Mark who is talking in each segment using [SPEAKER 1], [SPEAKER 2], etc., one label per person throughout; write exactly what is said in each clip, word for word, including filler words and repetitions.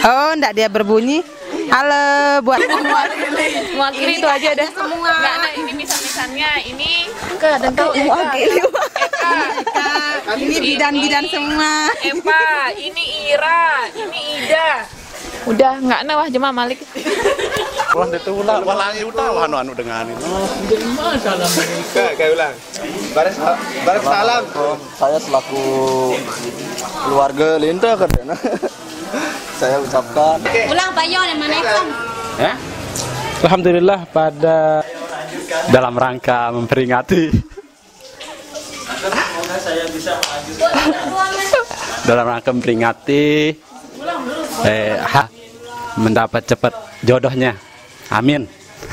[SPEAKER 1] Oh, enggak dia berbunyi. Halo, buat
[SPEAKER 2] mewakili itu aja dah semua. Enggak, nah ini misal-misalnya ini Eka dan kau mewakili. Eka.
[SPEAKER 1] Ini bidan-bidan semua.
[SPEAKER 2] Epa, ini Ira, ini Ida. Udah, enggak nah wah jemaah Malik.
[SPEAKER 3] Wah, itu ulah walangi utah anu anu dengan itu.
[SPEAKER 4] Salam. Kayak ulang. Baris baris salam.
[SPEAKER 5] Saya selaku keluarga Linda karena saya ucapkan.
[SPEAKER 6] Ulang Pak Yon, mana ikon?
[SPEAKER 7] Ya? Alhamdulillah pada dalam rangka memperingati dalam rangka memperingati eh, ha, mendapat cepat jodohnya. Amin.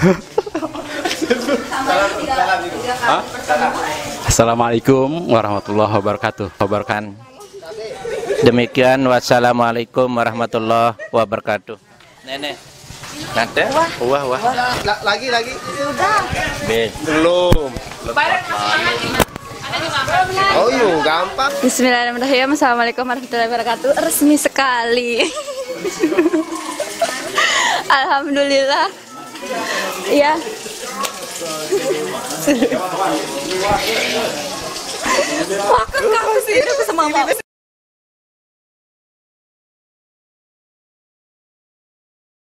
[SPEAKER 7] Assalamualaikum warahmatullahi wabarakatuh. Wabarakatuh. Demikian, wassalamualaikum warahmatullahi wabarakatuh. Nenek, nanti? Wah, wah.
[SPEAKER 4] Lagi lagi.
[SPEAKER 6] Sudah.
[SPEAKER 4] Belum. Oh iya, gampang.
[SPEAKER 2] Bismillahirrahmanirrahim. Assalamualaikum warahmatullahi wabarakatuh. Resmi sekali. Alhamdulillah. Iya. Wah, kan kamu sih sama mama.